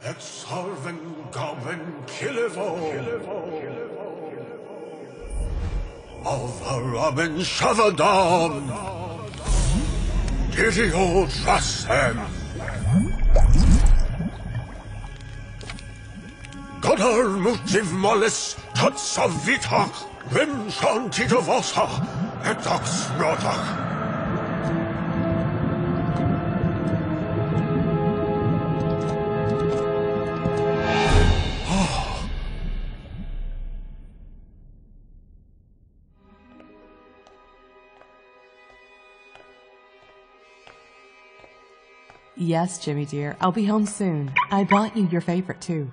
Et salven goblin killevo. Of a robin shavadon. Didio drasem. Godar mutiv mollis tots of vitach. Rim shantita vosa. Et ox rotach. Yes, Jimmy dear, I'll be home soon. I bought you your favorite, too.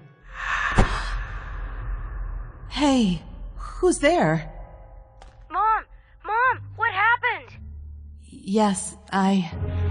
Hey, who's there? Mom, what happened? Yes, I...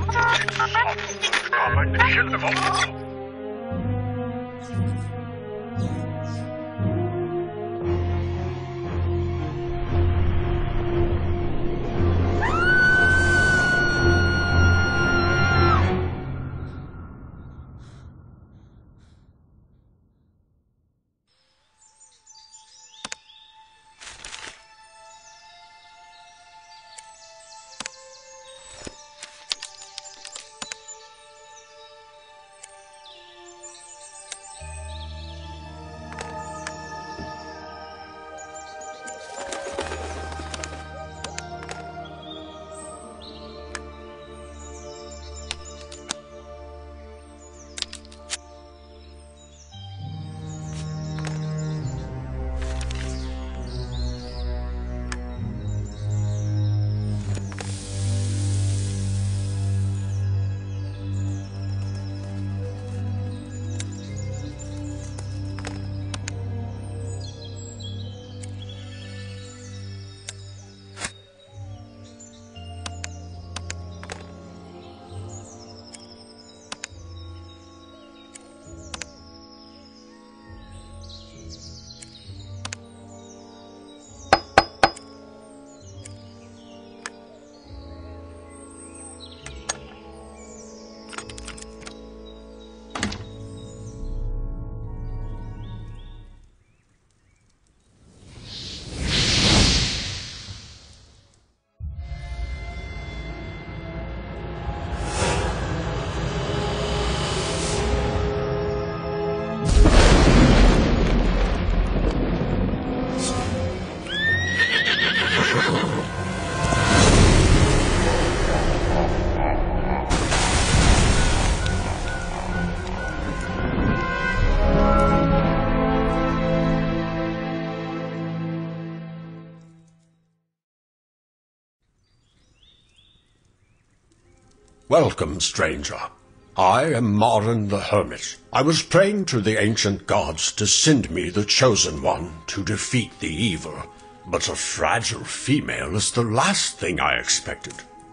Welcome, stranger. I am Marin the Hermit. I was praying to the ancient gods to send me the Chosen One to defeat the evil, but a fragile female is the last thing I expected.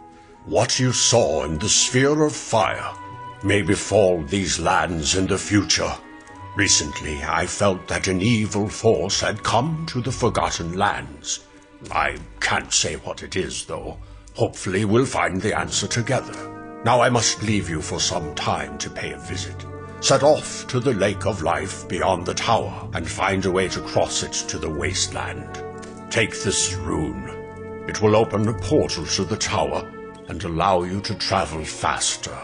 What you saw in the Sphere of Fire may befall these lands in the future. Recently, I felt that an evil force had come to the Forgotten Lands. I can't say what it is, though. Hopefully we'll find the answer together. Now I must leave you for some time to pay a visit. Set off to the Lake of Life beyond the tower and find a way to cross it to the wasteland. Take this rune. It will open a portal to the tower and allow you to travel faster.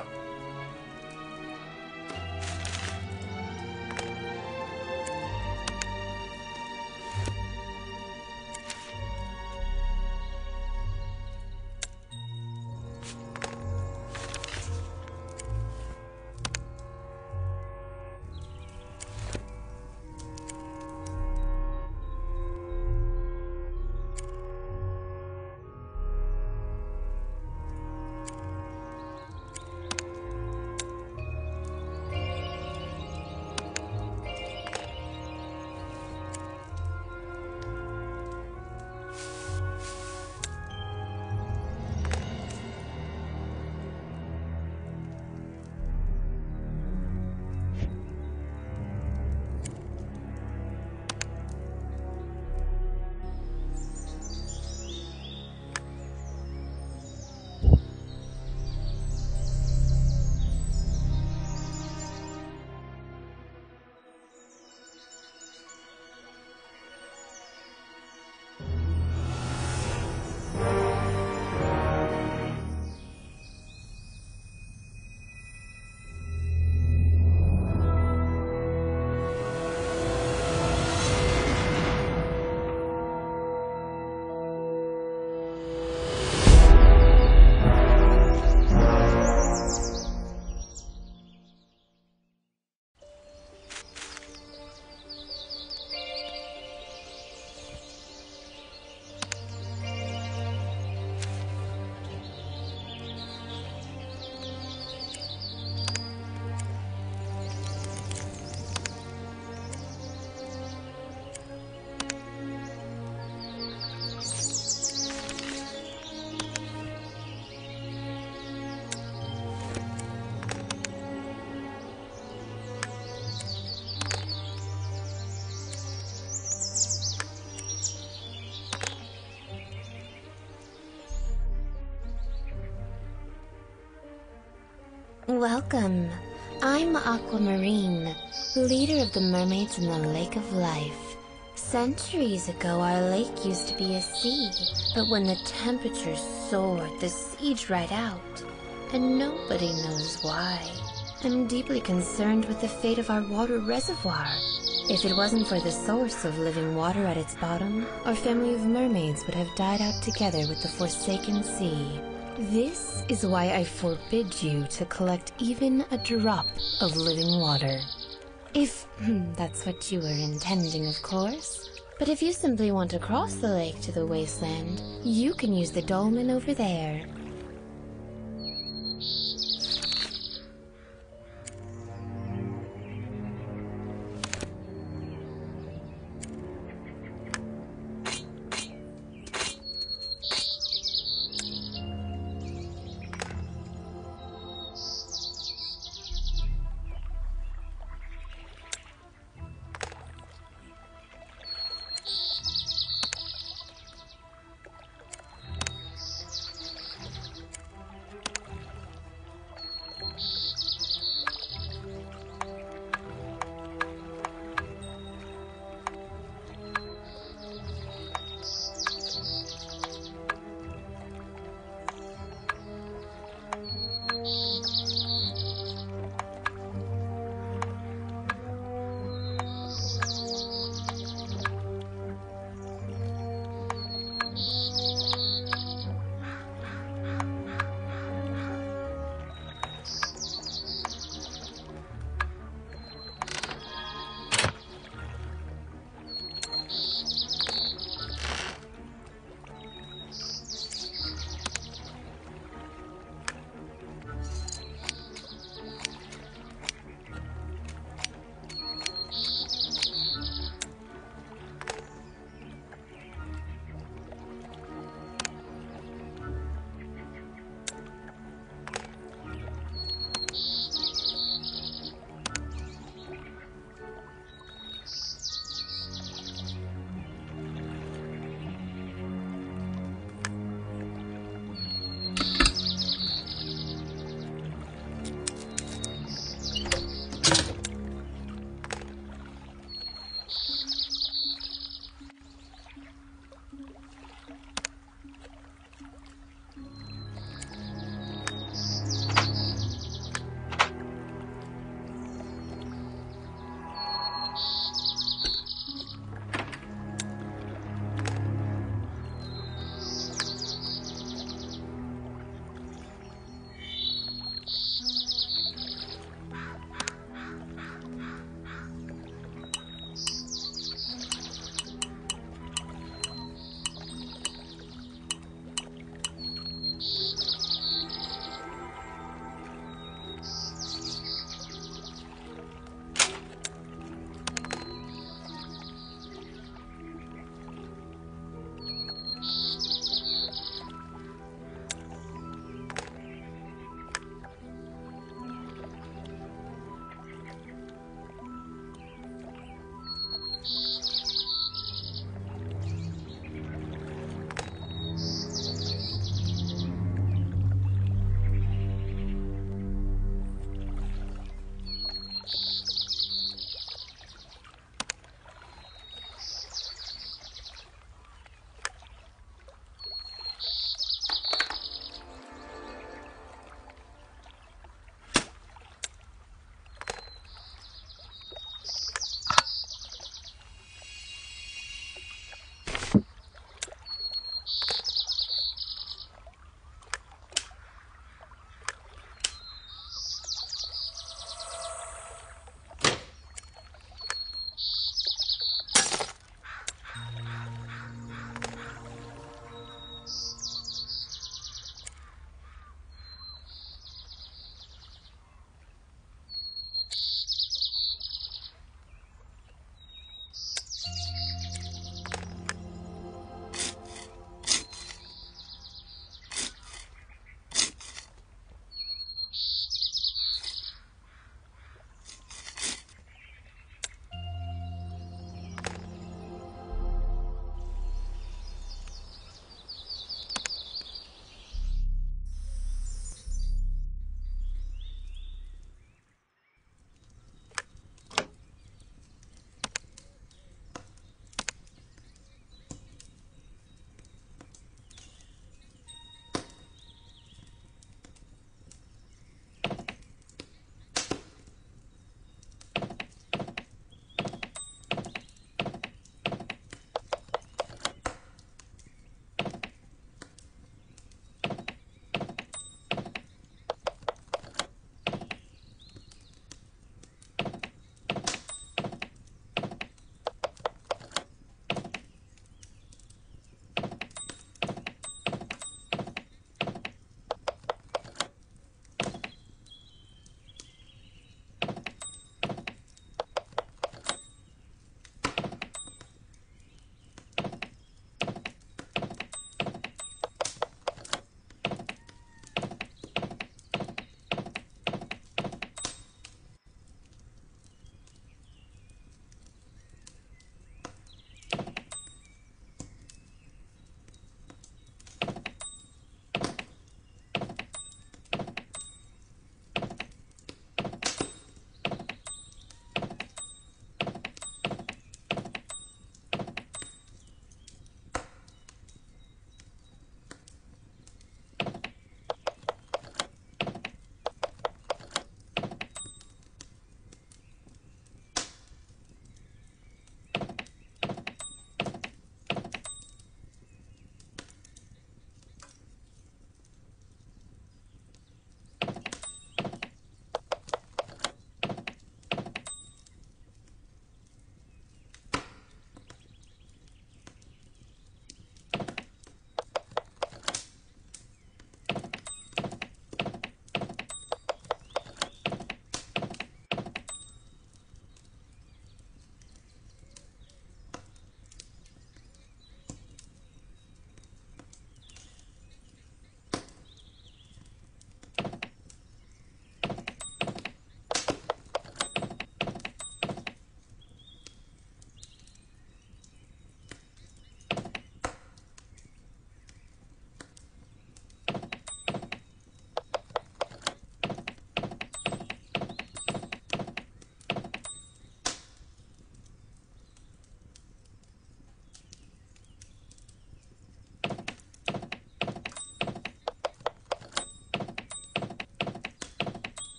Welcome. I'm Aquamarine, leader of the mermaids in the Lake of Life. Centuries ago, our lake used to be a sea, but when the temperature soared, the sea dried out, and nobody knows why. I'm deeply concerned with the fate of our water reservoir. If it wasn't for the source of living water at its bottom, our family of mermaids would have died out together with the forsaken sea. This is why I forbid you to collect even a drop of living water. If that's what you were intending, of course. But if you simply want to cross the lake to the wasteland, you can use the dolmen over there.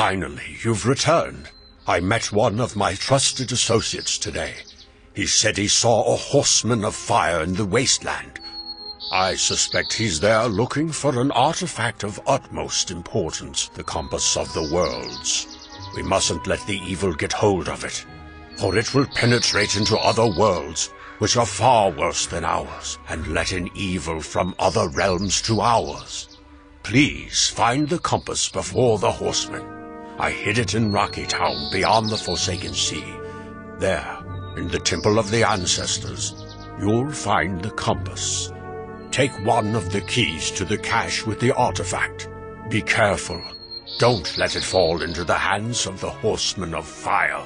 Finally, you've returned. I met one of my trusted associates today. He said he saw a horseman of fire in the wasteland. I suspect he's there looking for an artifact of utmost importance, the Compass of the Worlds. We mustn't let the evil get hold of it, for it will penetrate into other worlds, which are far worse than ours, and let in evil from other realms to ours. Please find the compass before the horseman. I hid it in Rocky Town beyond the Forsaken Sea. There, in the Temple of the Ancestors, you'll find the compass. Take one of the keys to the cache with the artifact. Be careful. Don't let it fall into the hands of the Horsemen of Fire.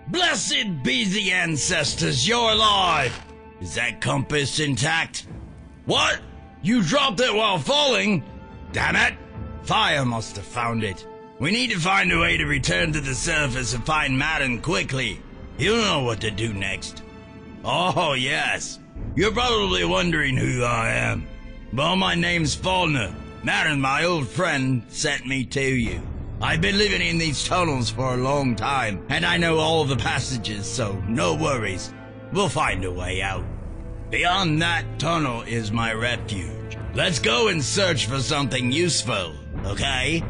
Blessed be the ancestors, you're alive! Is that compass intact? What? You dropped it while falling? Damn it! Fire must have found it. We need to find a way to return to the surface and find Madden quickly. He'll know what to do next. Oh, yes. You're probably wondering who I am. Well, my name's Faulkner. Madden, my old friend, sent me to you. I've been living in these tunnels for a long time, and I know all the passages, so no worries. We'll find a way out. Beyond that tunnel is my refuge. Let's go and search for something useful, okay?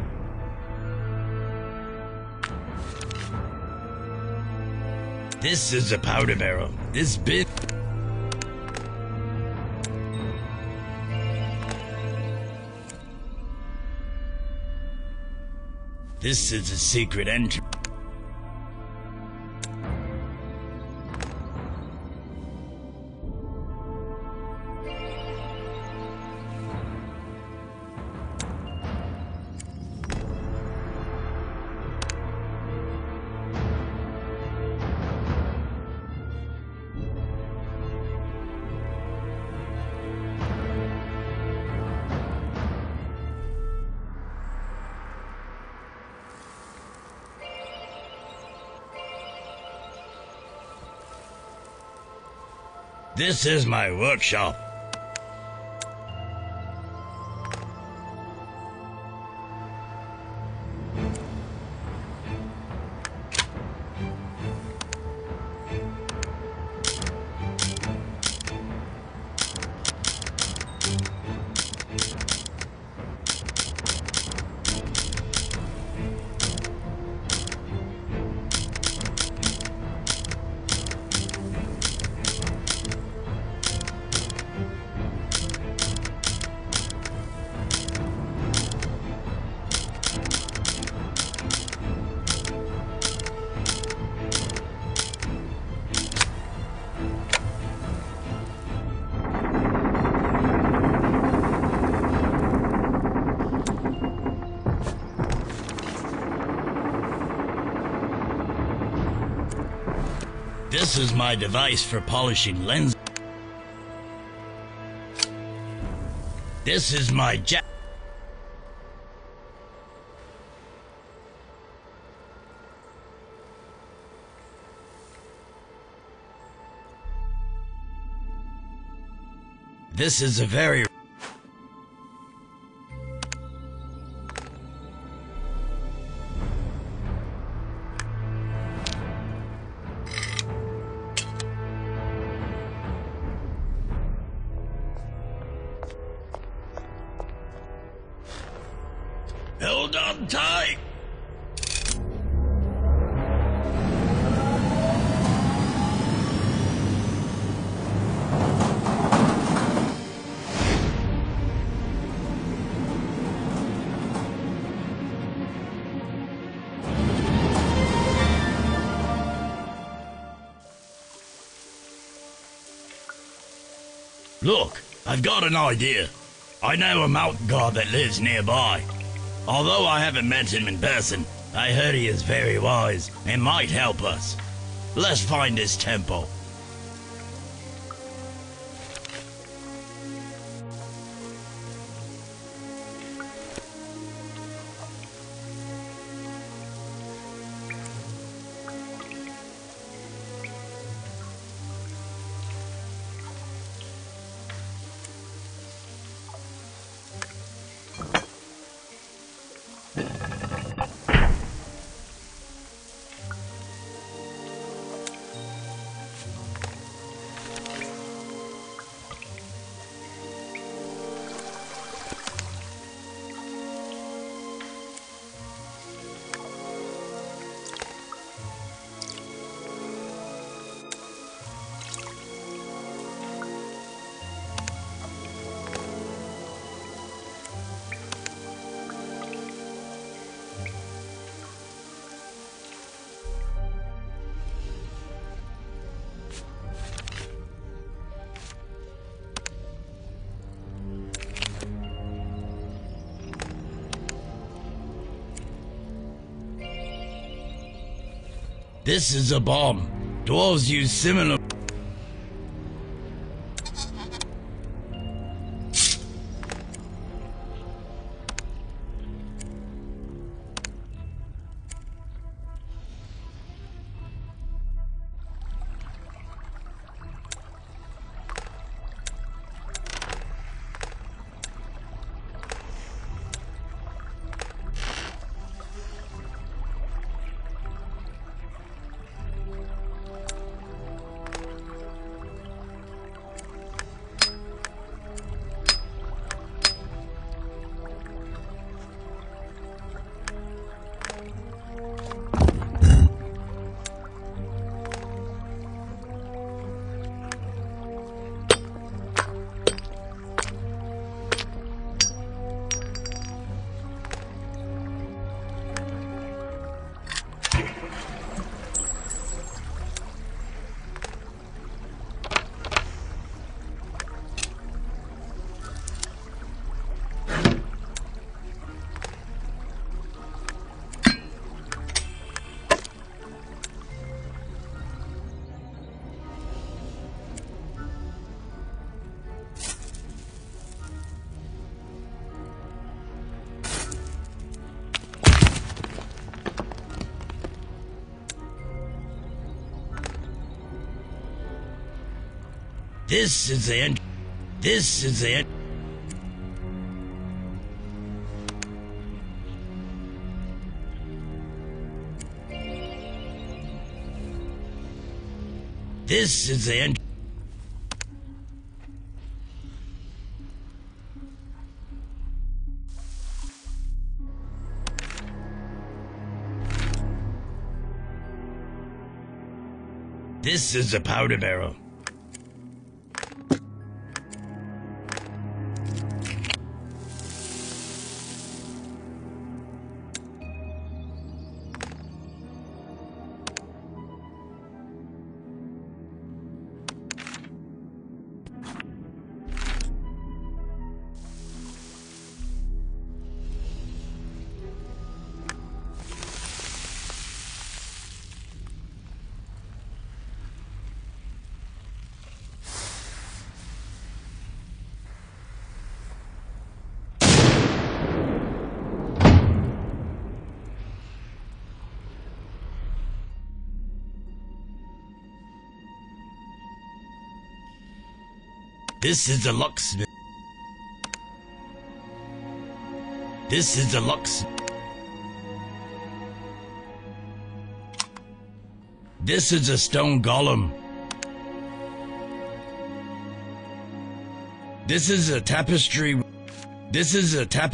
This is a powder barrel. This bit... This is a secret entrance. This is my workshop. This is my device for polishing lenses. This is my jack. This is a very... Hold on tight! Look, I've got an idea. I know a mountain god that lives nearby. Although I haven't met him in person, I heard he is very wise and might help us. Let's find his temple. This is a bomb. Dwarves use similar... This is the end. This is the end. This is the end. This is a powder barrel. This is a locksmith. This is a locksmith. This is a stone golem. This is a tapestry. This is a tapestry.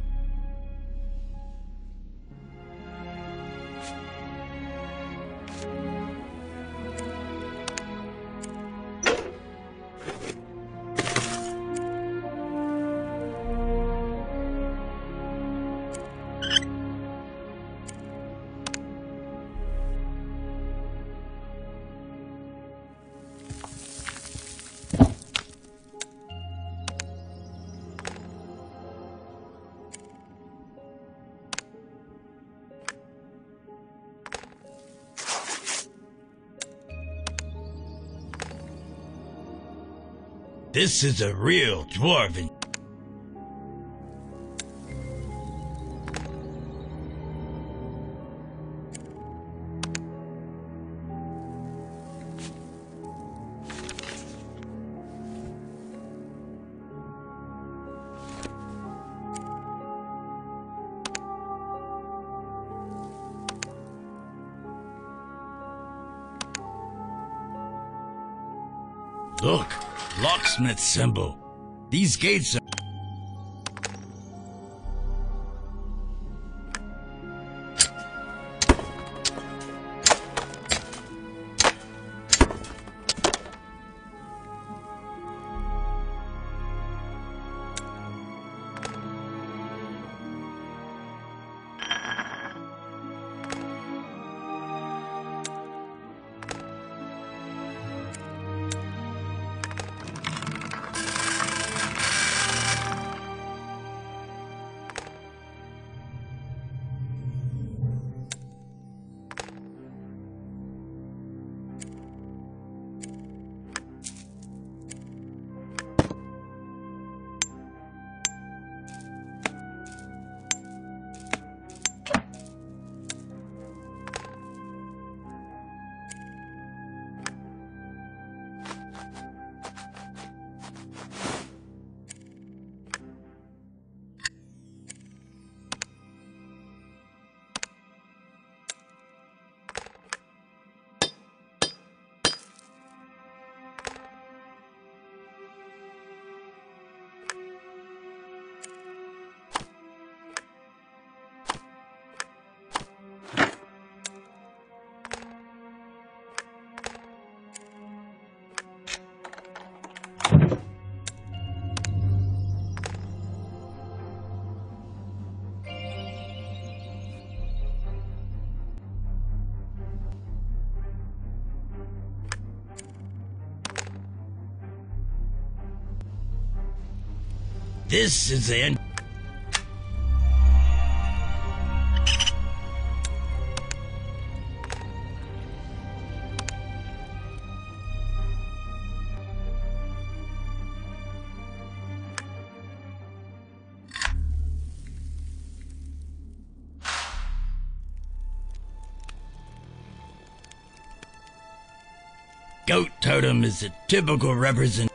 This is a real dwarven. Look, locksmith symbol. These gates are... This is the end. Goat totem is a typical representation.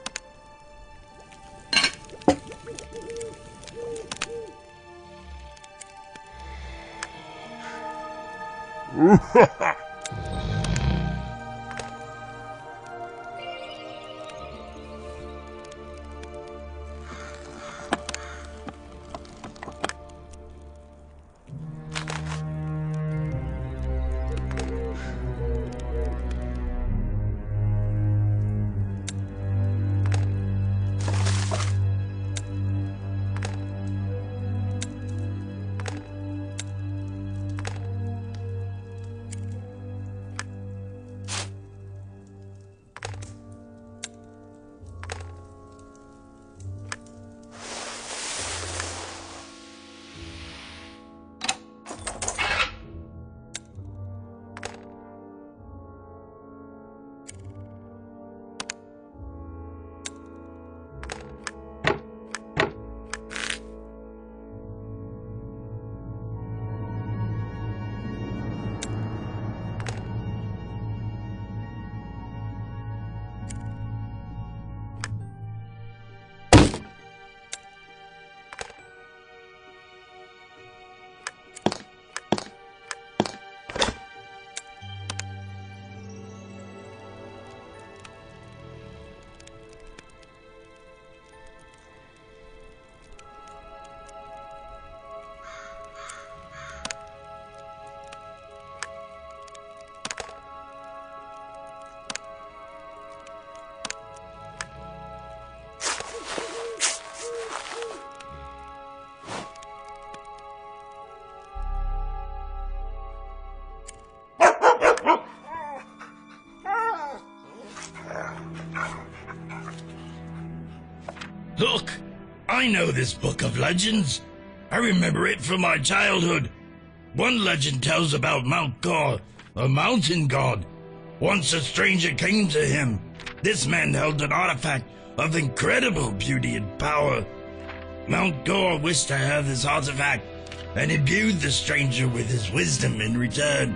Look, I know this book of legends. I remember it from my childhood. One legend tells about Mount Gore, a mountain god. Once a stranger came to him. This man held an artifact of incredible beauty and power. Mount Gore wished to have this artifact and imbued the stranger with his wisdom in return.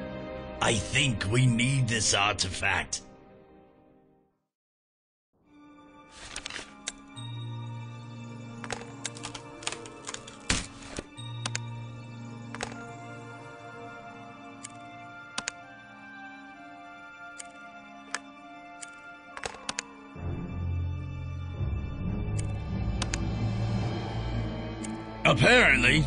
I think we need this artifact. Apparently.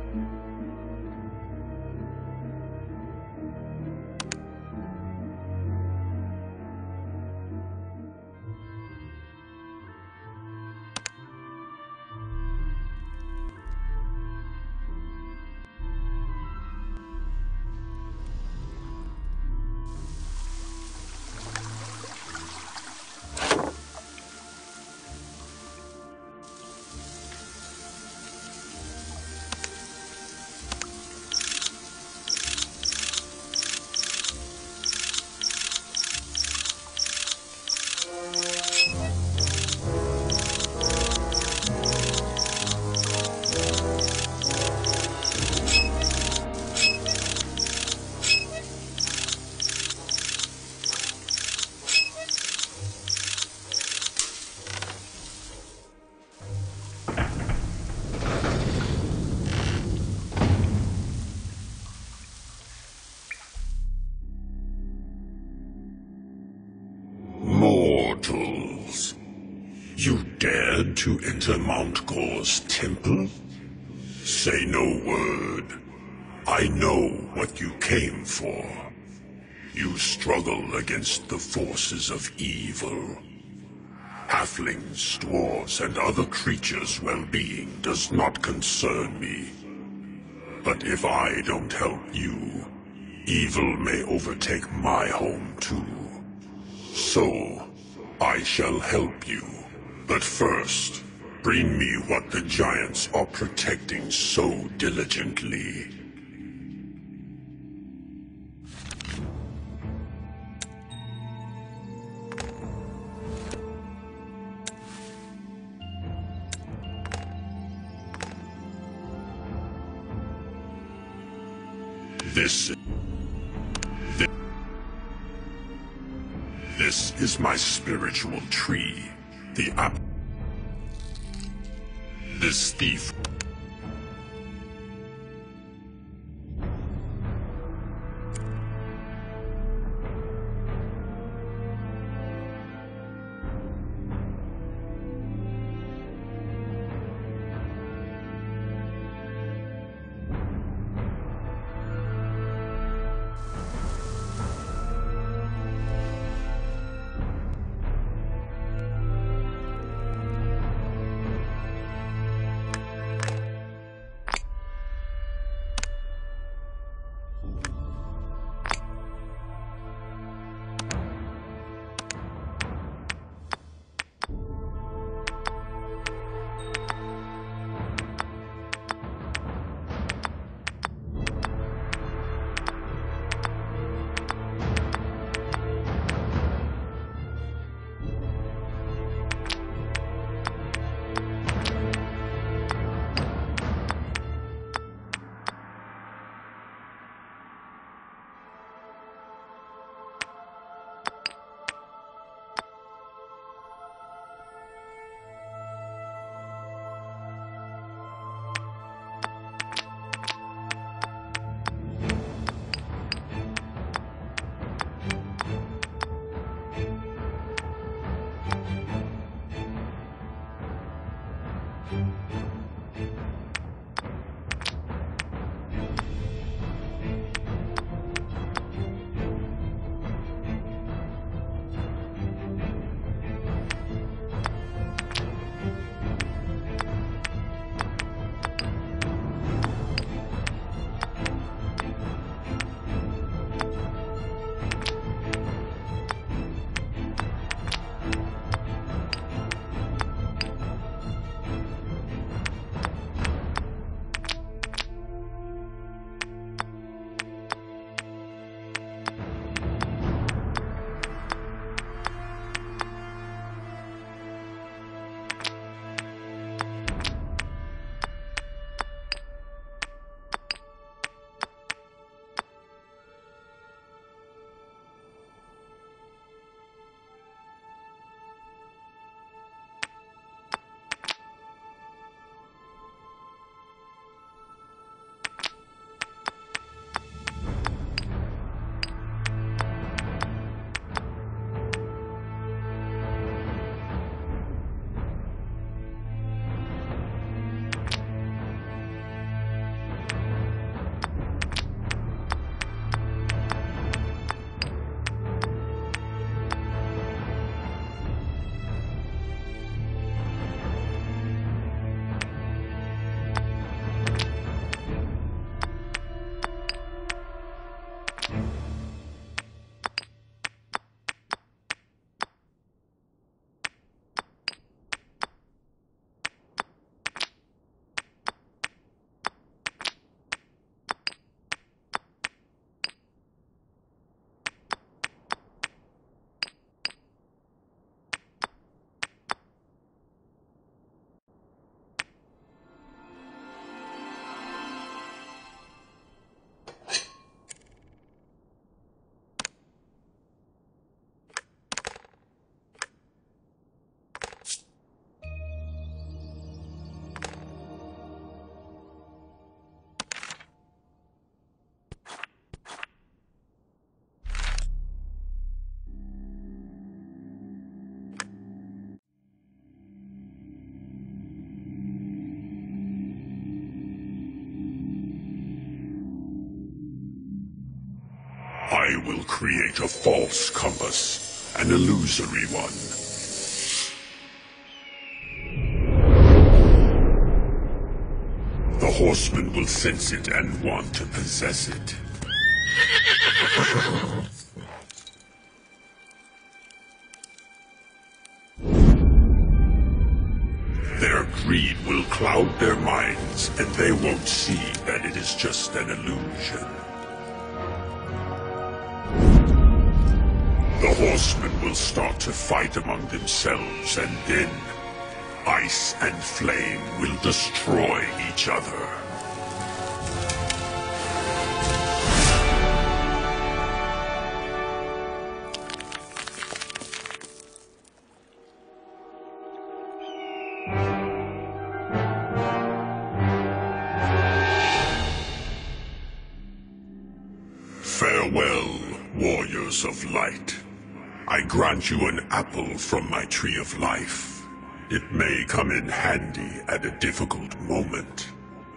Mortals, you dared to enter Mount Gore's temple? Say no word. I know what you came for. You struggle against the forces of evil. Halflings, dwarves, and other creatures' well-being does not concern me. But if I don't help you, evil may overtake my home too. So, I shall help you. But first, Bring me what the giants are protecting so diligently. This is my spiritual tree, the apple. This thief. I will create a false compass, an illusory one. The horseman will sense it and want to possess it. Their greed will cloud their minds, and they won't see that it is just an illusion. The horsemen will start to fight among themselves, and then ice and flame will destroy each other. Farewell, warriors of light. I grant you an apple from my tree of life. It may come in handy at a difficult moment.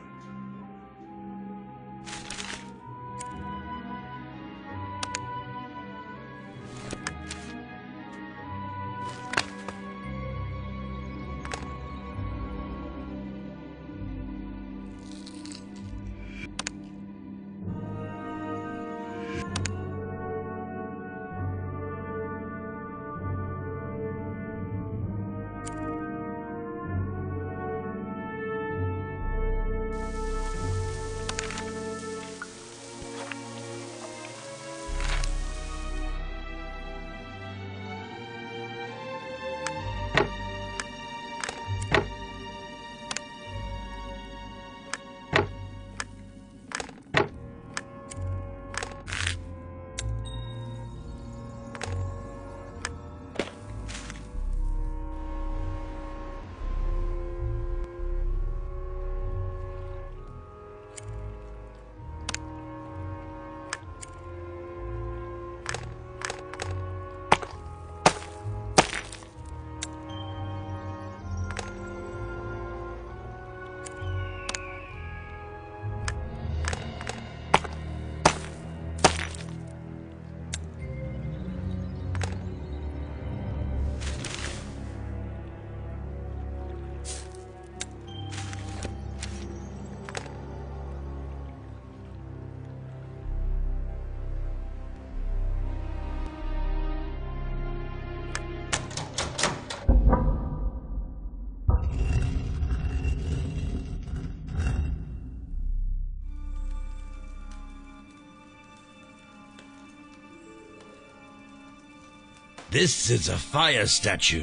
This is a fire statue.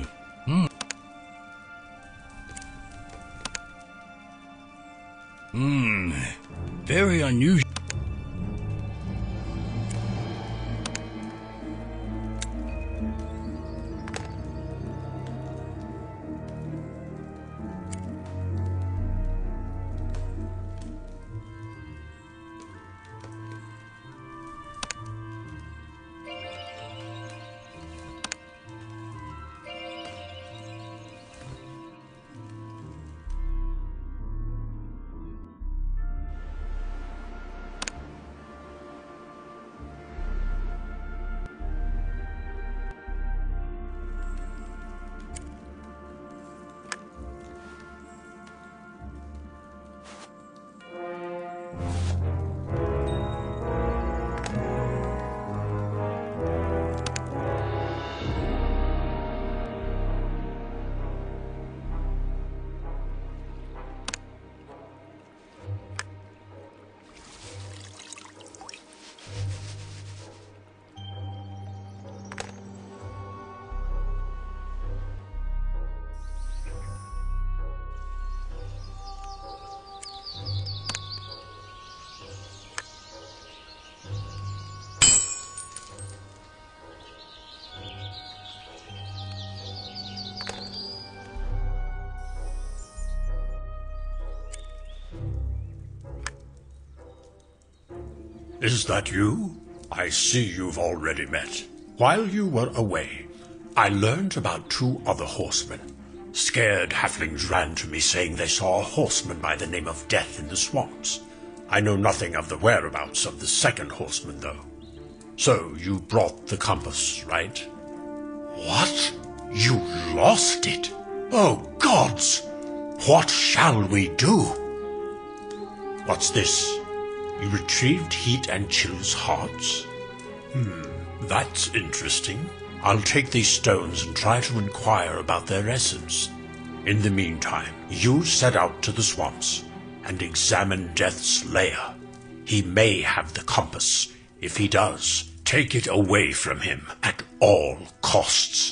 Very unusual. Is that you? I see you've already met. While you were away, I learned about 2 other horsemen. Scared halflings ran to me saying they saw a horseman by the name of Death in the swamps. I know nothing of the whereabouts of the 2nd horseman, though. So you brought the compass, right? What? You lost it? Oh, gods! What shall we do? What's this? You retrieved Heat and Chill's hearts? That's interesting. I'll take these stones and try to inquire about their essence. In the meantime, you set out to the swamps and examine Death's lair. He may have the compass. If he does, take it away from him at all costs.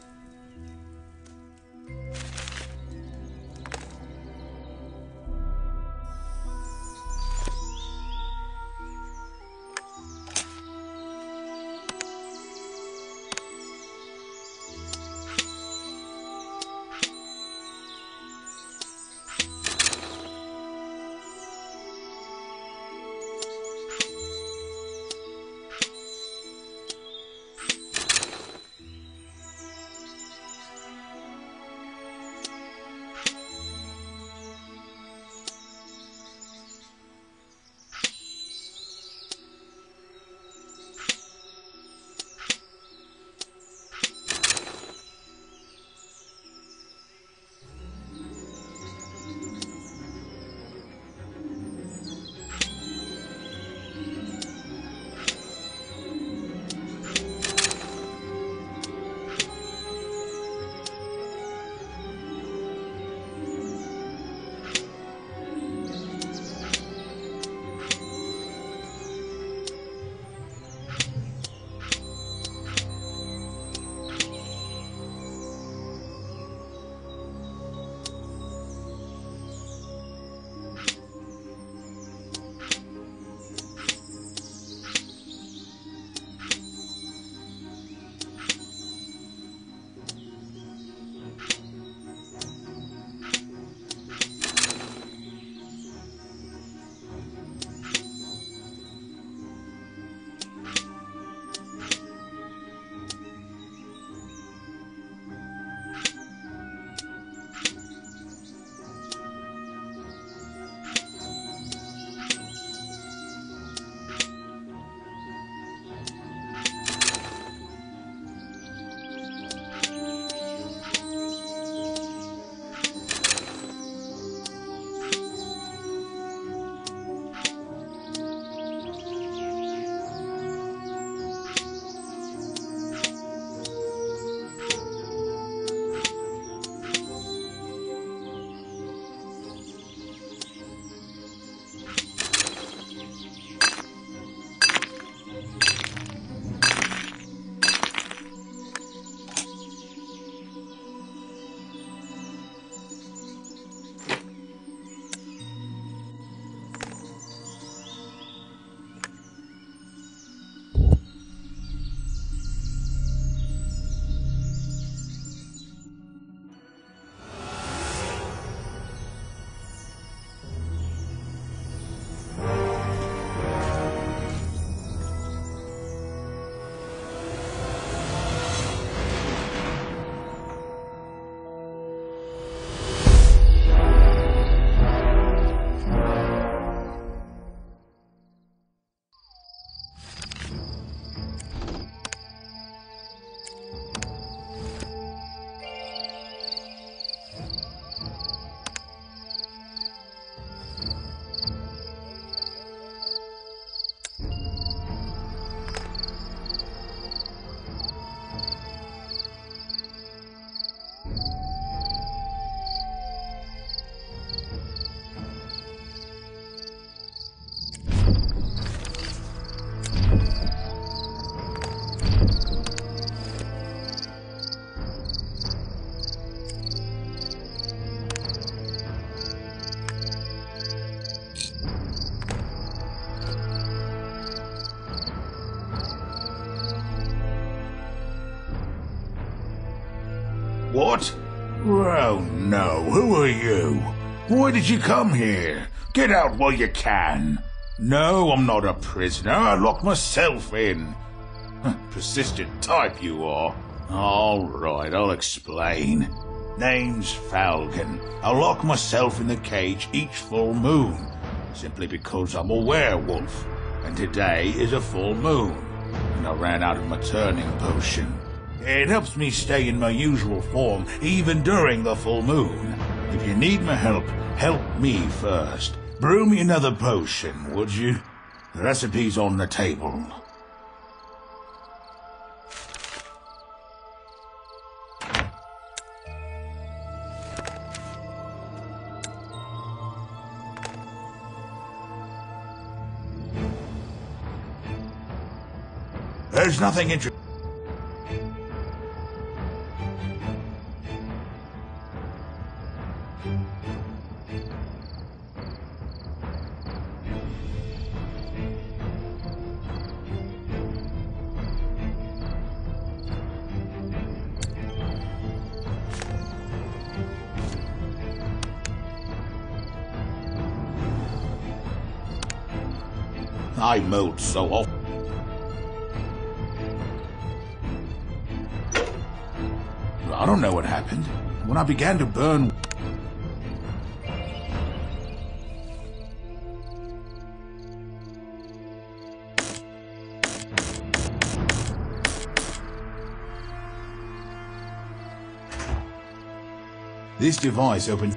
What? Oh no, who are you? Why did you come here? Get out while you can. No, I'm not a prisoner. I locked myself in. Persistent type you are. All right, I'll explain. Name's Falcon. I lock myself in the cage each full moon, simply because I'm a werewolf, and today is a full moon, and I ran out of my turning potion. It helps me stay in my usual form, even during the full moon. If you need my help, help me first. Brew me another potion, would you? The recipe's on the table. There's nothing interesting. I mowed so often. I don't know what happened. When I began to burn... This device opens...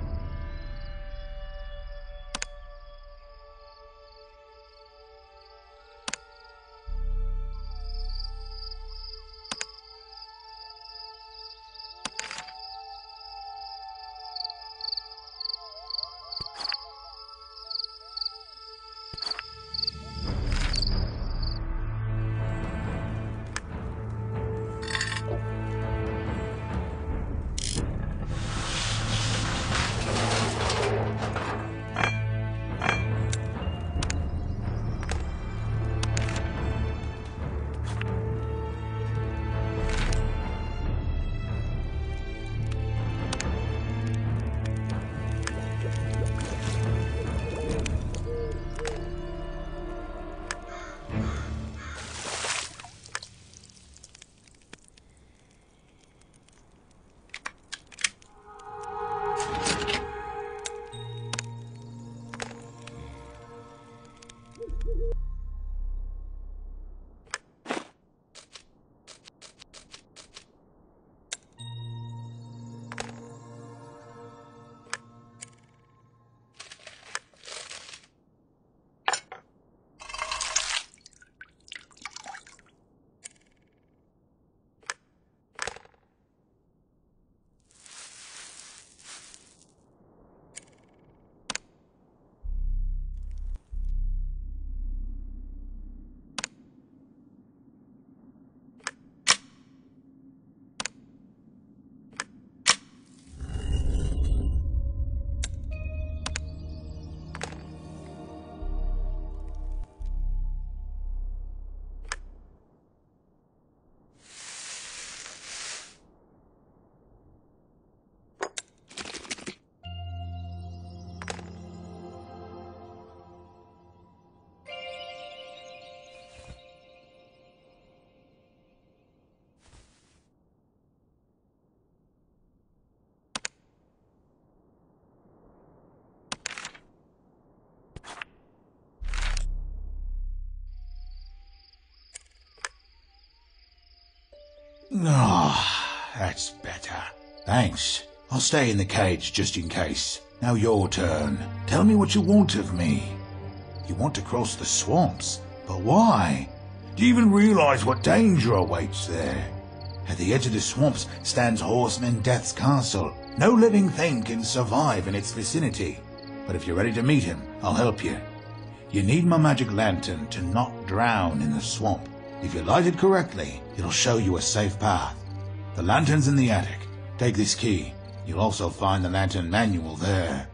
That's better. Thanks. I'll stay in the cage just in case. Now your turn. Tell me what you want of me. You want to cross the swamps, but why? Do you even realize what danger awaits there? At the edge of the swamps stands Horseman Death's castle. No living thing can survive in its vicinity. But if you're ready to meet him, I'll help you. You need my magic lantern to not drown in the swamp. If you light it correctly, it'll show you a safe path. The lantern's in the attic. Take this key. You'll also find the lantern manual there.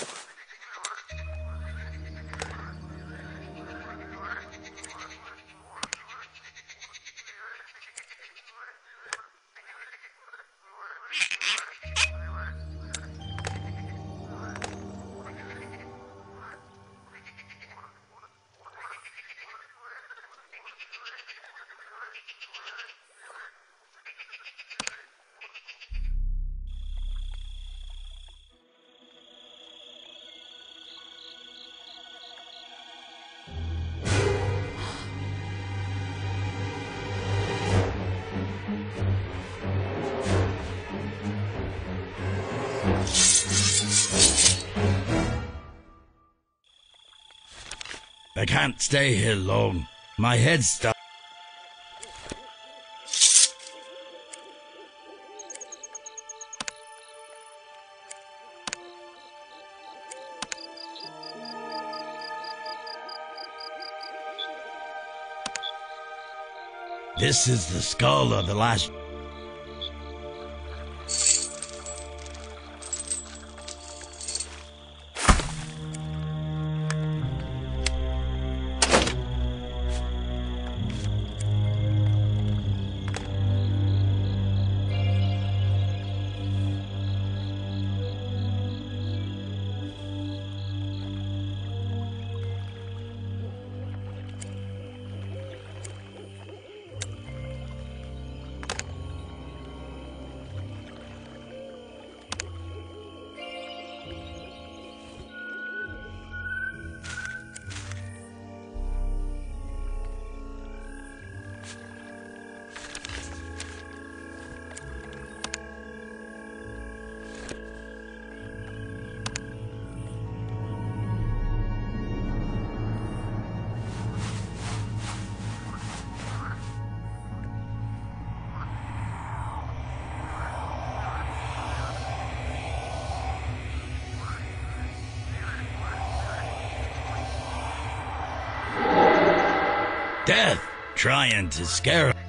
I can't stay here long. My head's stuck. This is the skull of the last... Death, trying to scare him.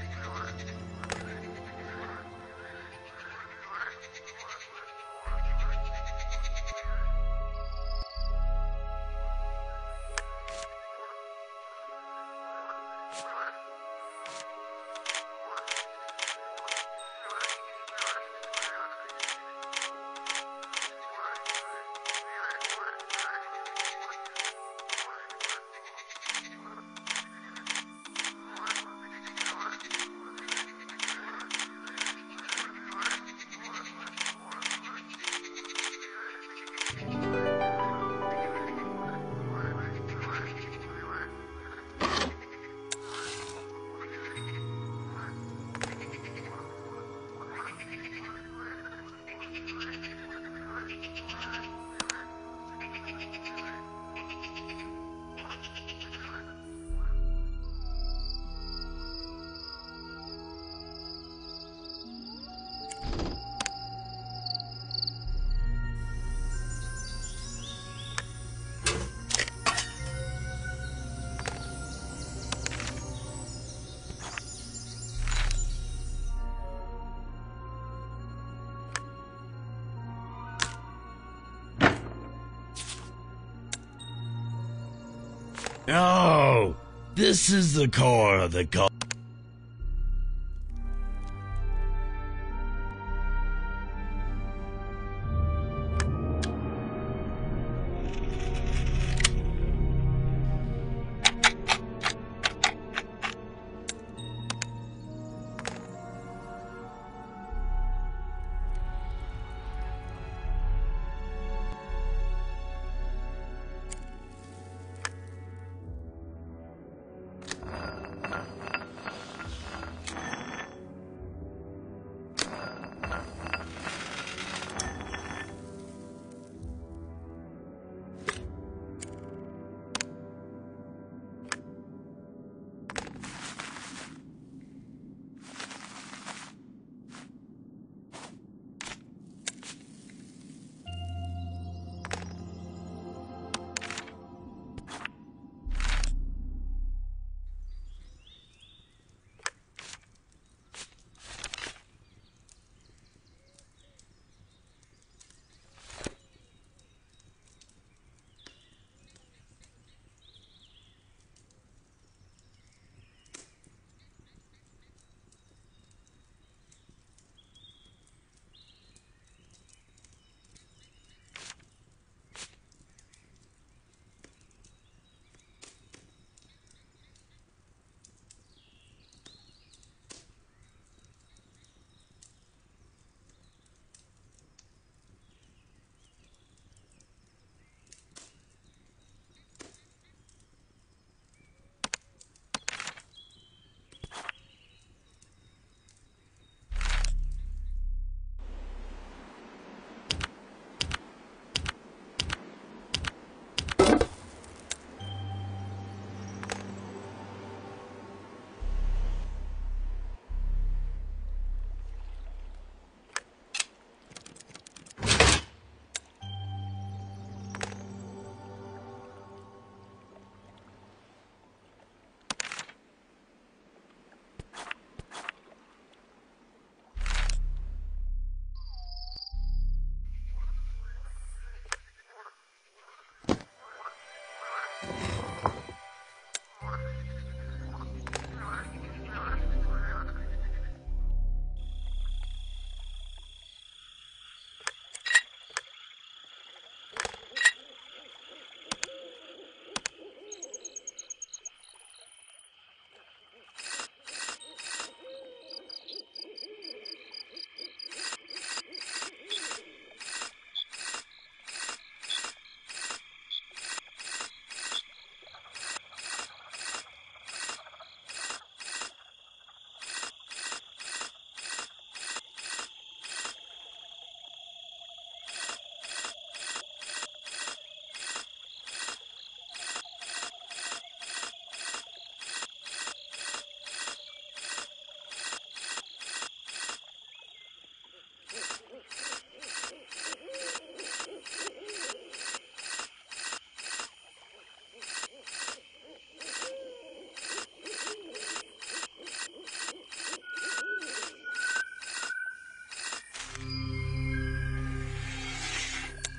No! This is the core of the god.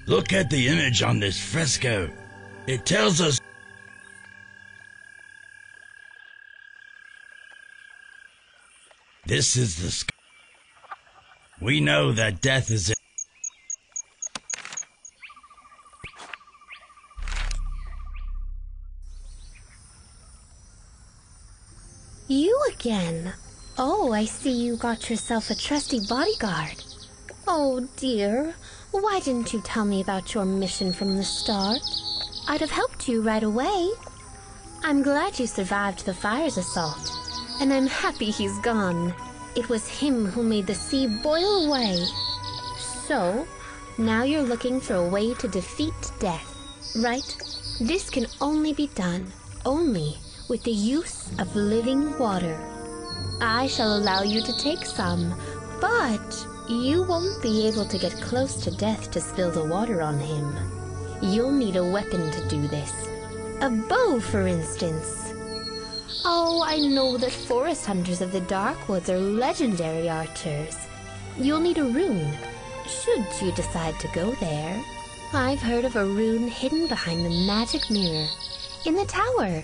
Look at the image on this fresco. It tells us this is the sky. We know that death is it. You again? Oh, I see you got yourself a trusty bodyguard. Oh dear, why didn't you tell me about your mission from the start? I'd have helped you right away. I'm glad you survived the fire's assault, and I'm happy he's gone. It was him who made the sea boil away. So, now you're looking for a way to defeat death, right? This can only be done, only with the use of living water. I shall allow you to take some, but you won't be able to get close to death to spill the water on him. You'll need a weapon to do this. A bow, for instance. Oh, I know that forest hunters of the Darkwoods are legendary archers. You'll need a rune, should you decide to go there. I've heard of a rune hidden behind the magic mirror in the tower.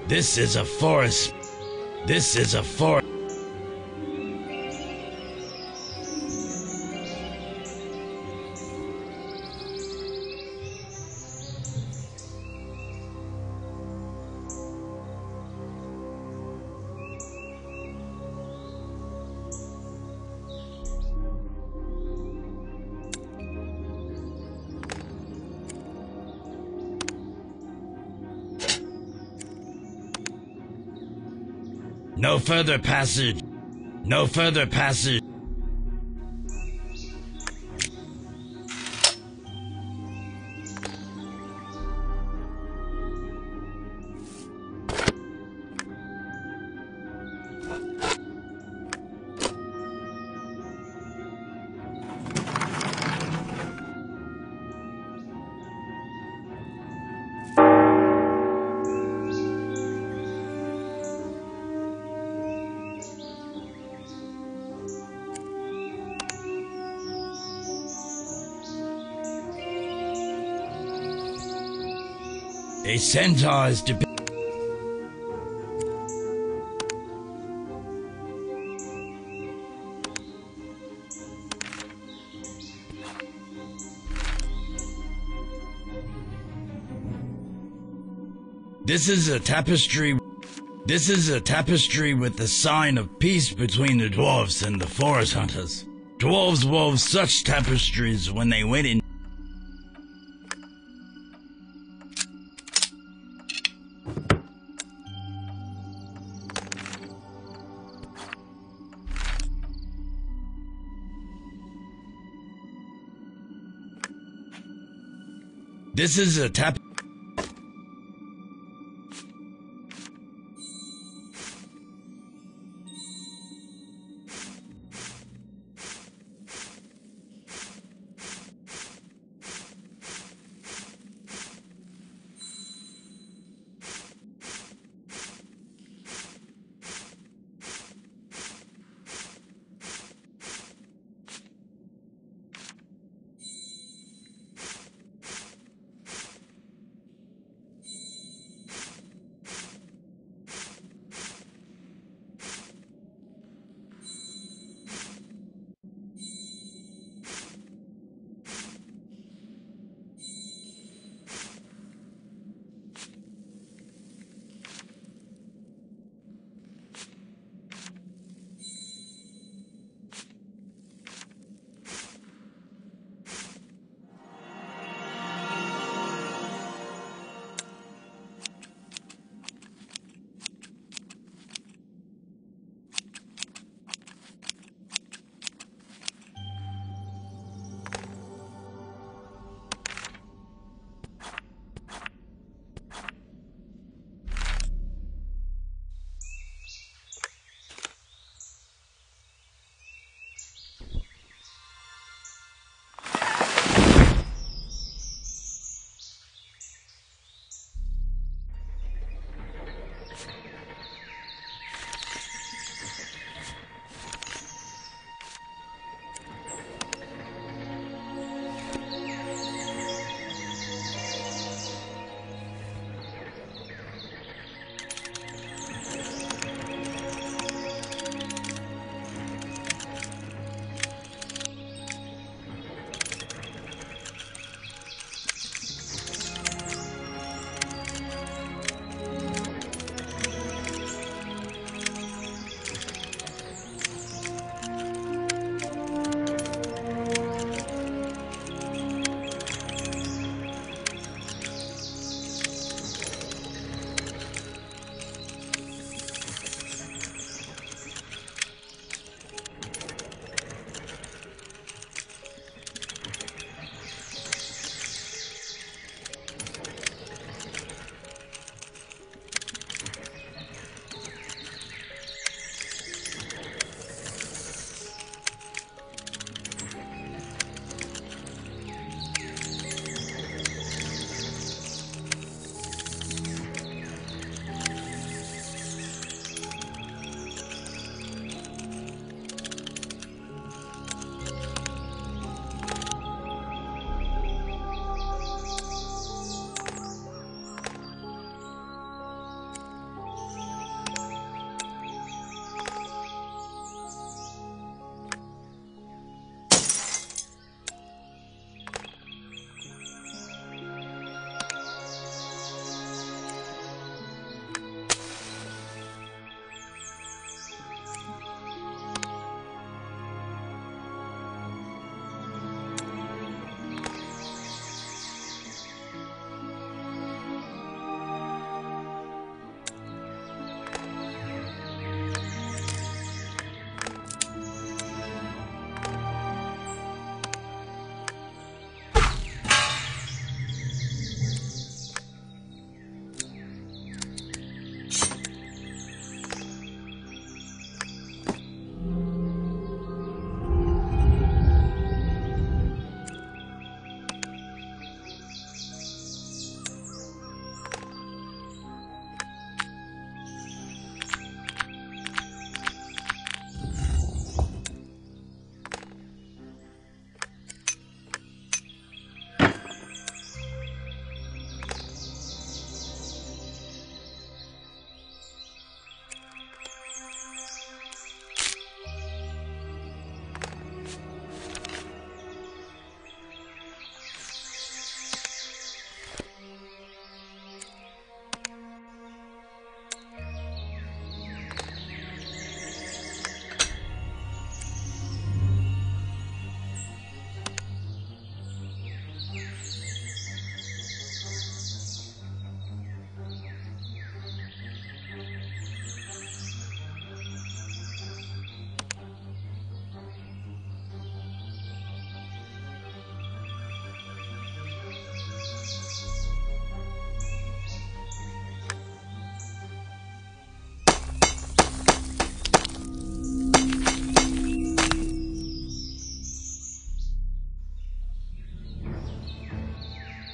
This is a forest. This is a forest. No further passage. No further passage. A centaur is depicted. This is a tapestry. This is a tapestry with the sign of peace between the dwarves and the forest hunters. Dwarves wove such tapestries when they went in. This is a tap.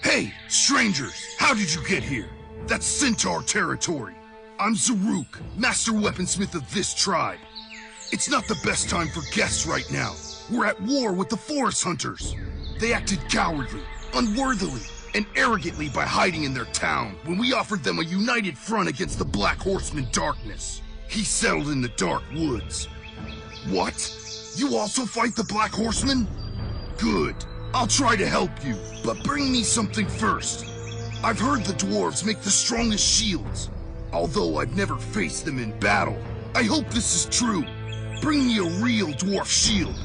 Hey, strangers! How did you get here? That's Centaur territory. I'm Zaruk, master weaponsmith of this tribe. It's not the best time for guests right now. We're at war with the Forest Hunters. They acted cowardly, unworthily, and arrogantly by hiding in their town when we offered them a united front against the Black Horseman Darkness. He settled in the Dark Woods. What? You also fight the Black Horseman? Good. I'll try to help you, but bring me something first. I've heard the dwarves make the strongest shields, although I've never faced them in battle. I hope this is true. Bring me a real dwarf shield.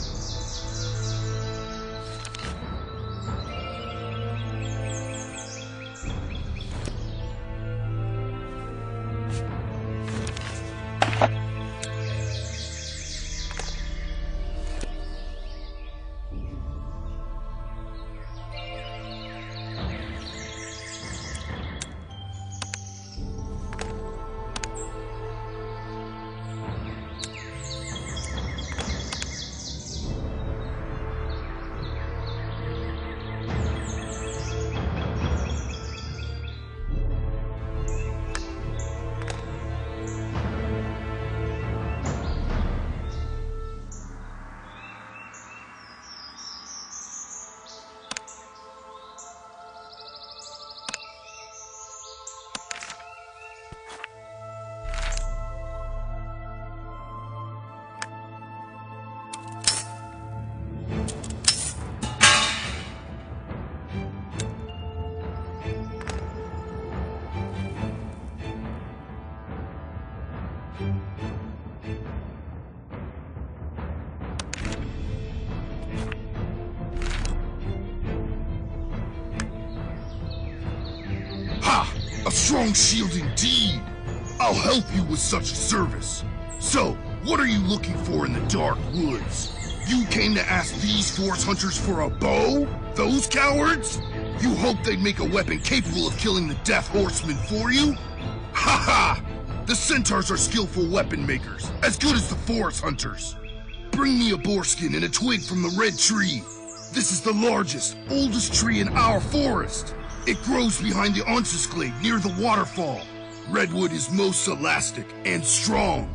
A strong shield indeed! I'll help you with such a service. So, what are you looking for in the Dark Woods? You came to ask these Forest Hunters for a bow? Those cowards? You hoped they'd make a weapon capable of killing the Death Horseman for you? Ha ha! The Centaurs are skillful weapon makers, as good as the Forest Hunters. Bring me a boarskin and a twig from the red tree. This is the largest, oldest tree in our forest. It grows behind the Onsis Glade near the waterfall. Redwood is most elastic and strong.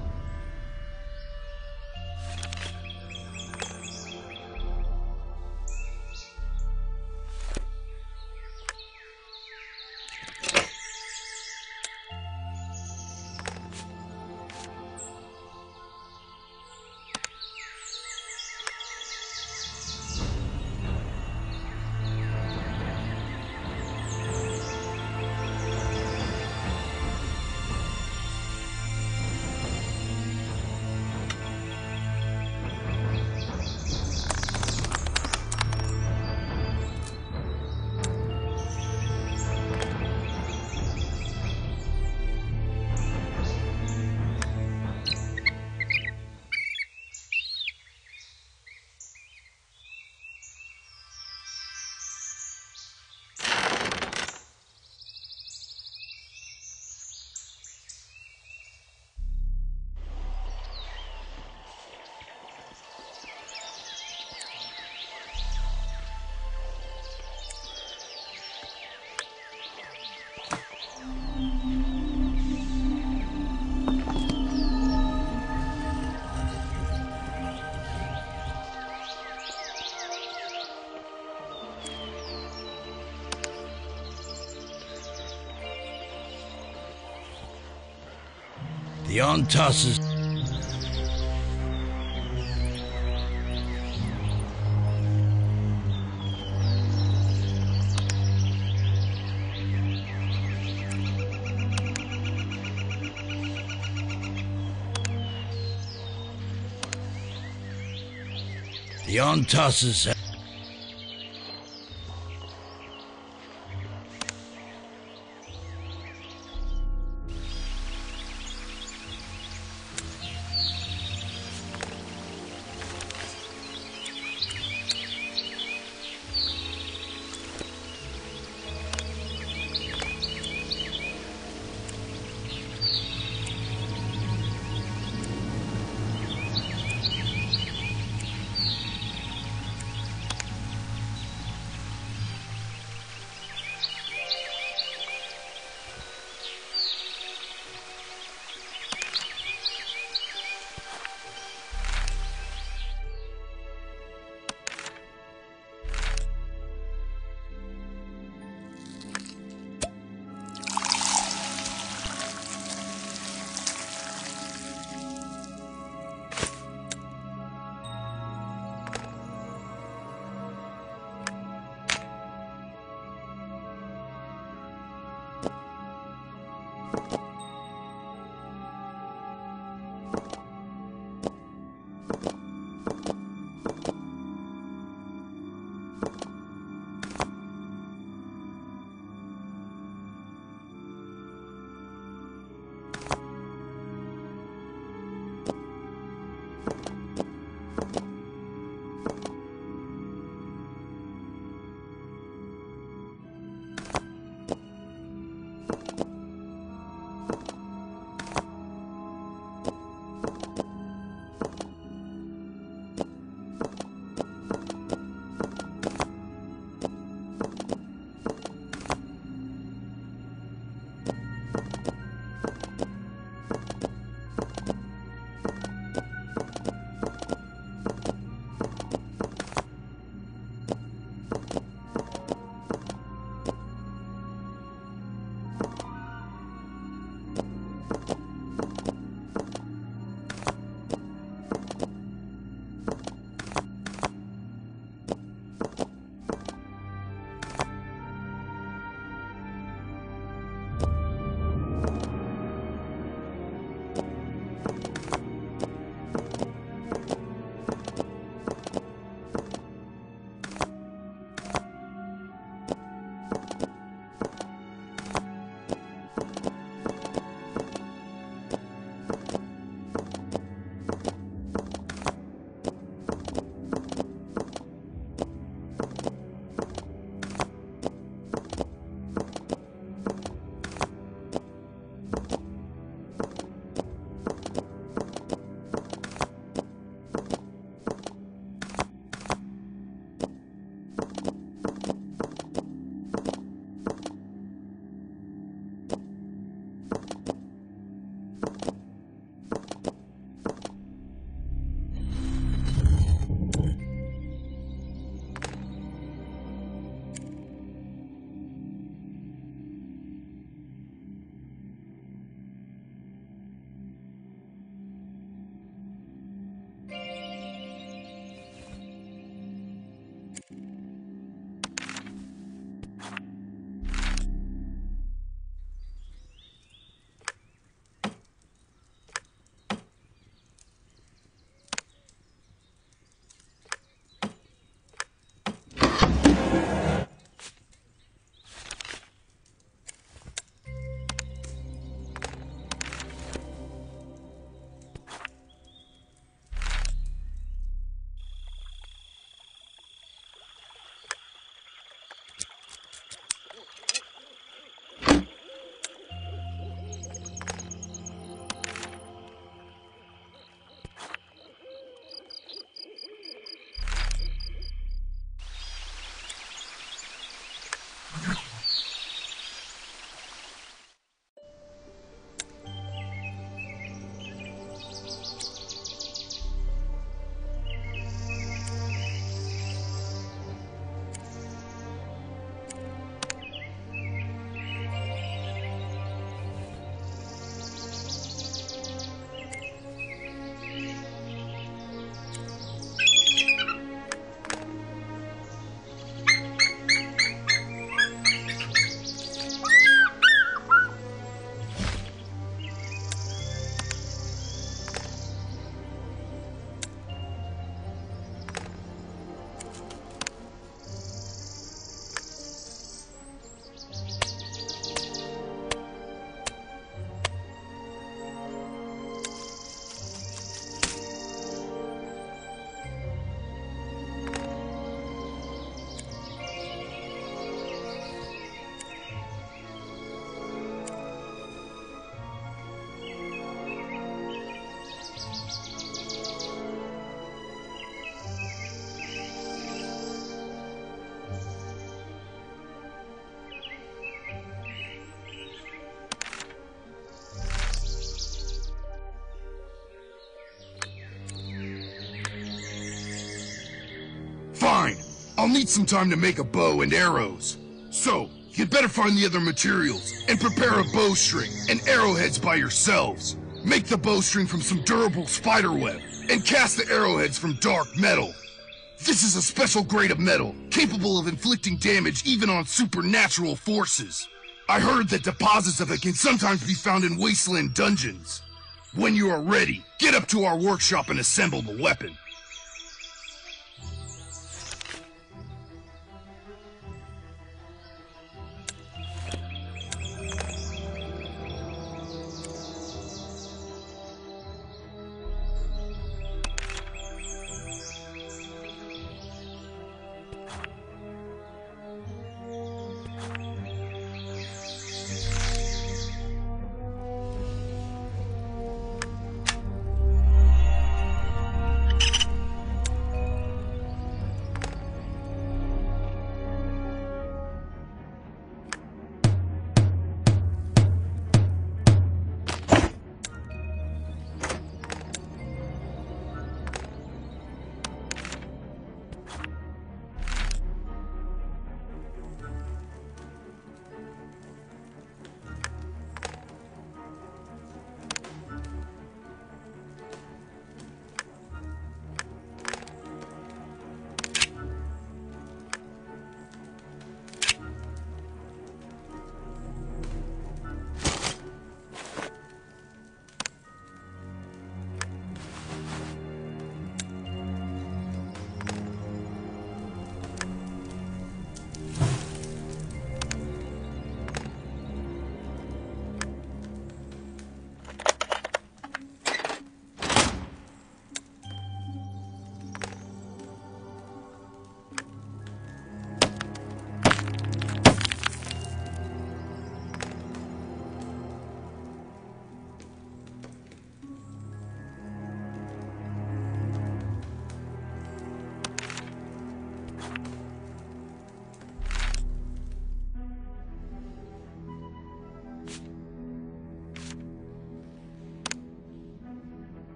The Ontusses. The Ontusses. Fine. I'll need some time to make a bow and arrows. So, you'd better find the other materials and prepare a bowstring and arrowheads by yourselves. Make the bowstring from some durable spiderweb and cast the arrowheads from dark metal. This is a special grade of metal, capable of inflicting damage even on supernatural forces. I heard that deposits of it can sometimes be found in wasteland dungeons. When you are ready, get up to our workshop and assemble the weapon.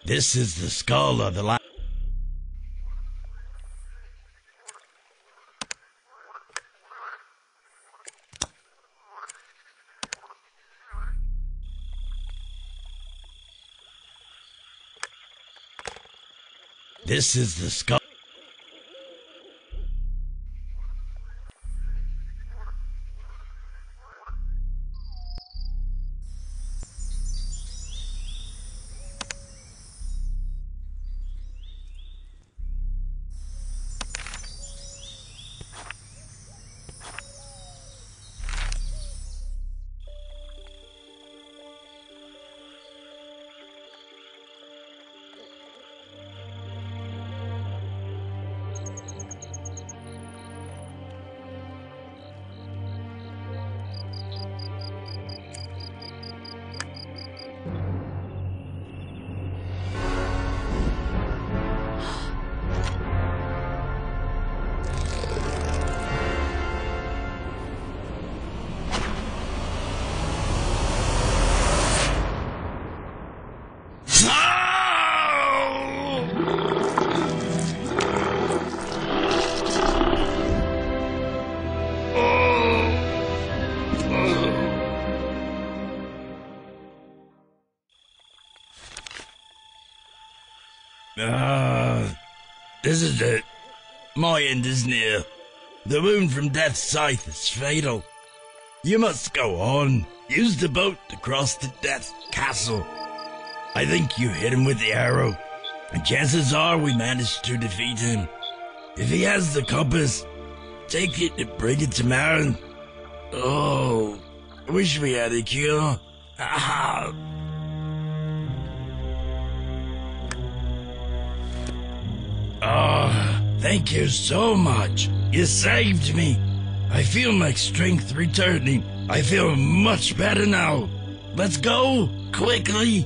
This is the skull of the last. This is the skull. This is it. My end is near. The wound from Death's scythe is fatal. You must go on. Use the boat to cross to Death's castle. I think you hit him with the arrow, and chances are we managed to defeat him. If he has the compass, take it and bring it to Marin. Oh, I wish we had a cure. Ah. Oh, thank you so much. You saved me. I feel my strength returning. I feel much better now. Let's go, quickly.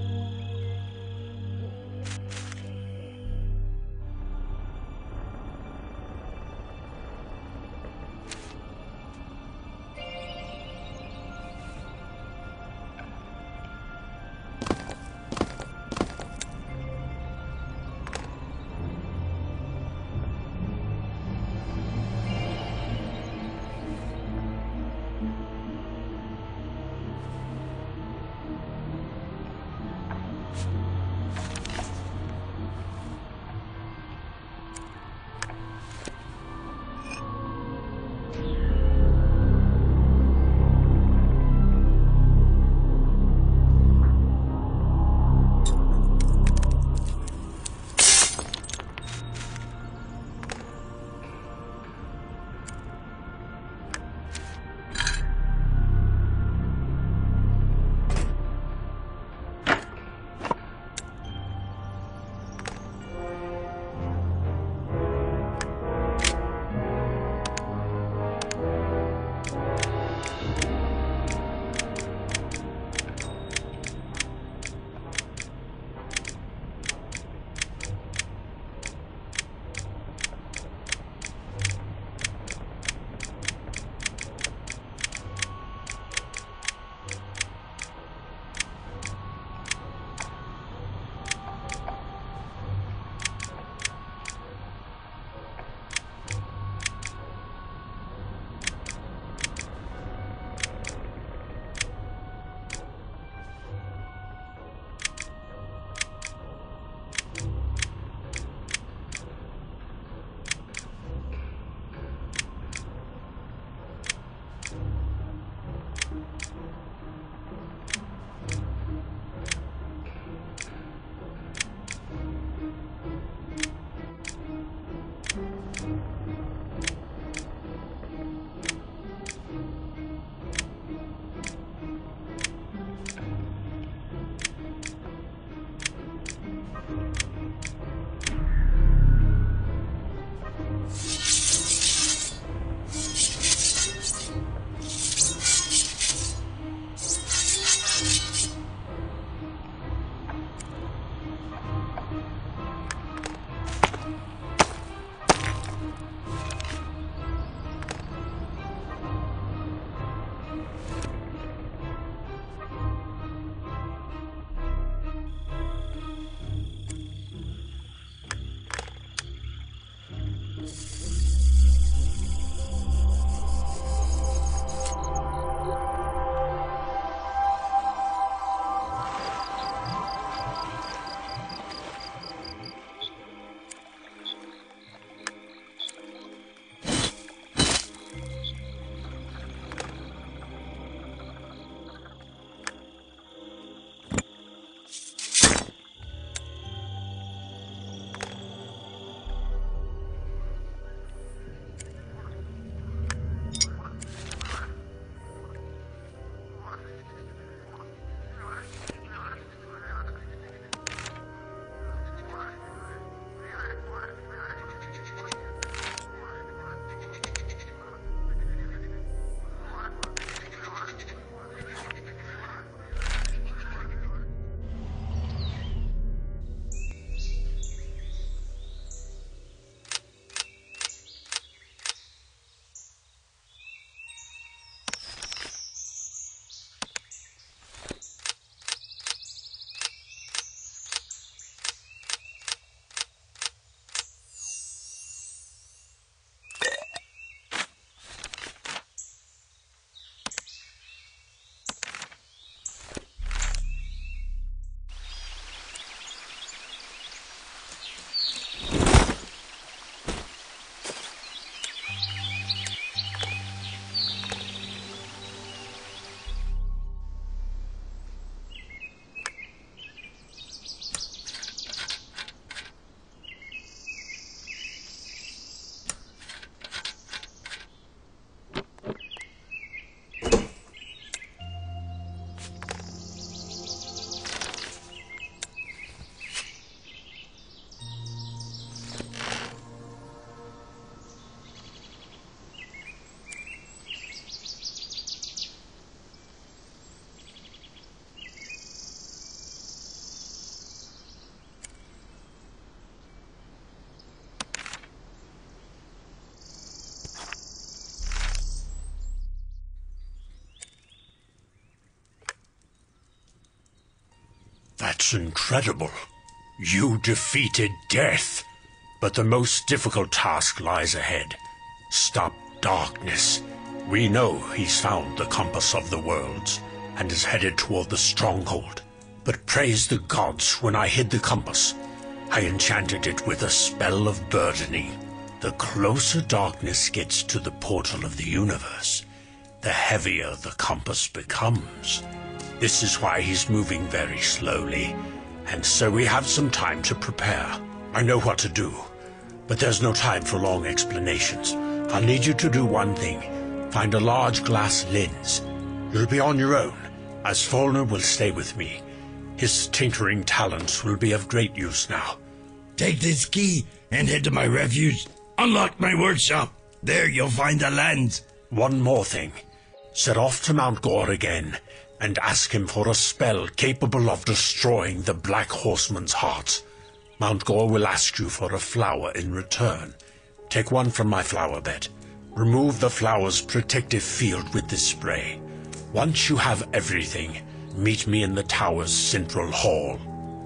That's incredible. You defeated death. But the most difficult task lies ahead. Stop darkness. We know he's found the compass of the worlds and is headed toward the stronghold. But praise the gods, when I hid the compass, I enchanted it with a spell of burdening. The closer darkness gets to the portal of the universe, the heavier the compass becomes. This is why he's moving very slowly, and so we have some time to prepare. I know what to do, but there's no time for long explanations. I'll need you to do one thing. Find a large glass lens. You'll be on your own, as Falner will stay with me. His tinkering talents will be of great use now. Take this key and head to my refuge. Unlock my workshop. There you'll find the lens. One more thing. Set off to Mount Gore again and ask him for a spell capable of destroying the Black Horseman's heart. Mount Gore will ask you for a flower in return. Take one from my flower bed. Remove the flower's protective field with this spray. Once you have everything, meet me in the tower's central hall.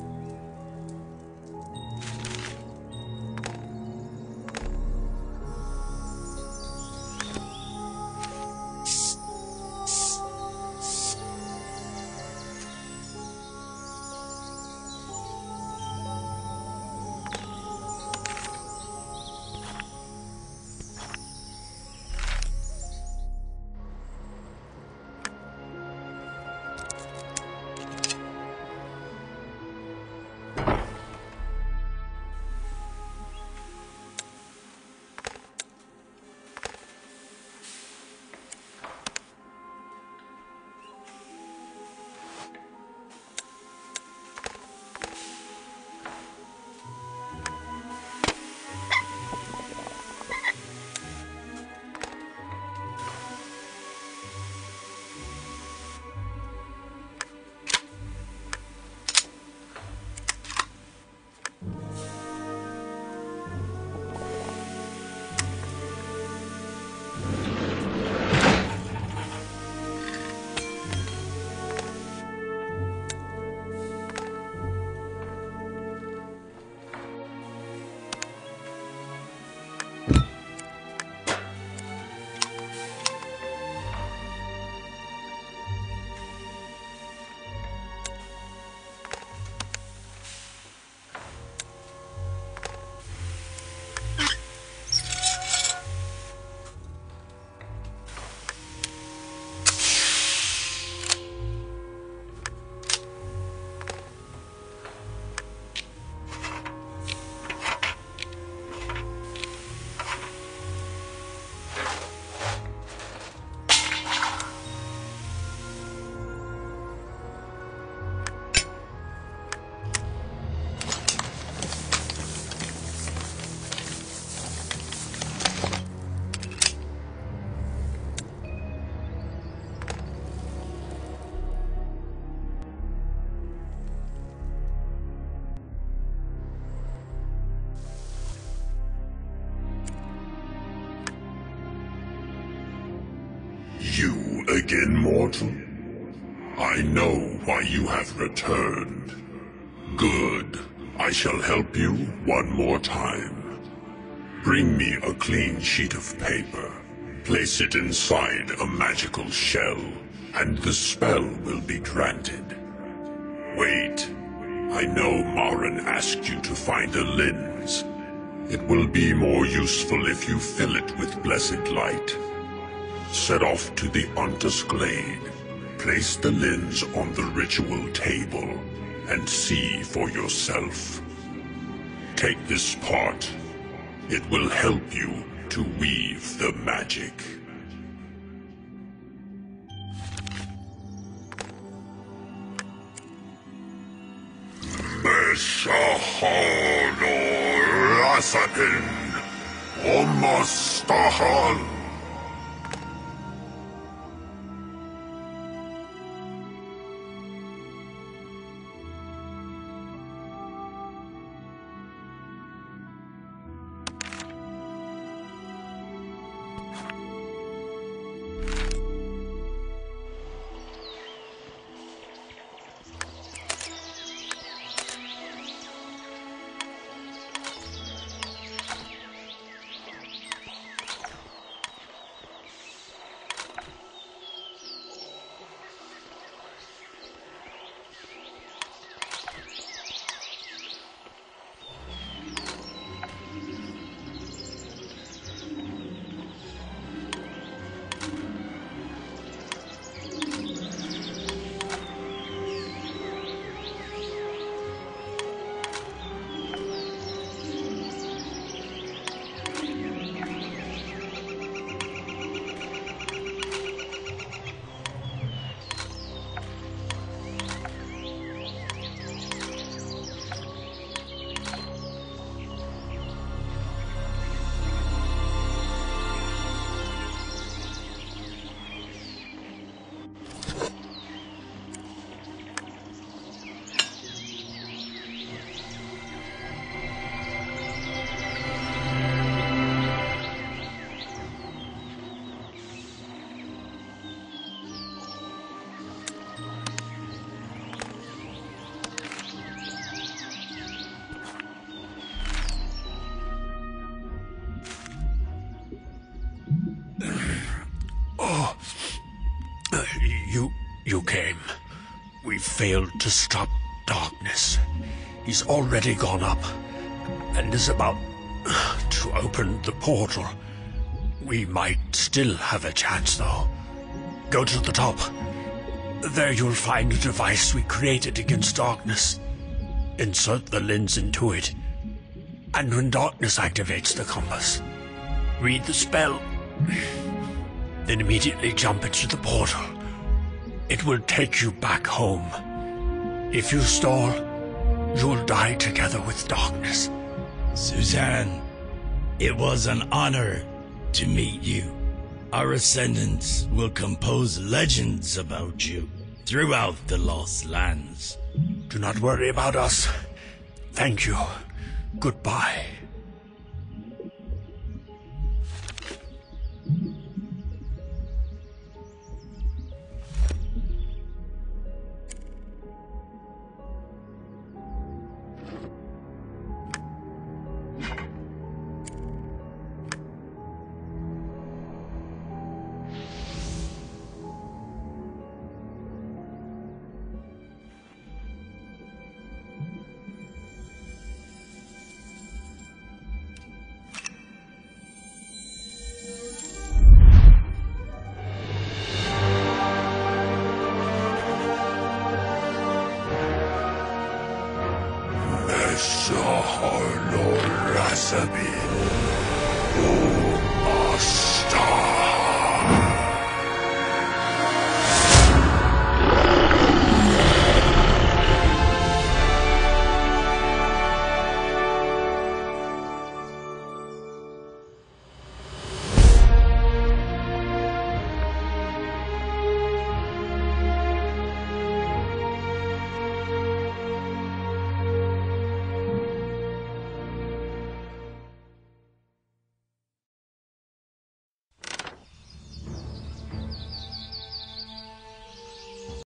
You again, mortal? I know why you have returned. Good. I shall help you one more time. Bring me a clean sheet of paper. Place it inside a magical shell, and the spell will be granted. Wait. I know Marin asked you to find a lens. It will be more useful if you fill it with blessed light. Set off to the Ontus Glade. Place the lens on the ritual table and see for yourself. Take this part. It will help you to weave the magic. Meshahano Rasapin Omastahan. You came. We failed to stop darkness. He's already gone up, and is about to open the portal. We might still have a chance, though. Go to the top. There you'll find a device we created against darkness. Insert the lens into it, and when darkness activates the compass, read the spell. Then immediately jump into the portal. It will take you back home. If you stall, you'll die together with darkness. Suzanne, it was an honor to meet you. Our ascendants will compose legends about you throughout the Lost Lands. Do not worry about us. Thank you. Goodbye. Sahar no Rasabin.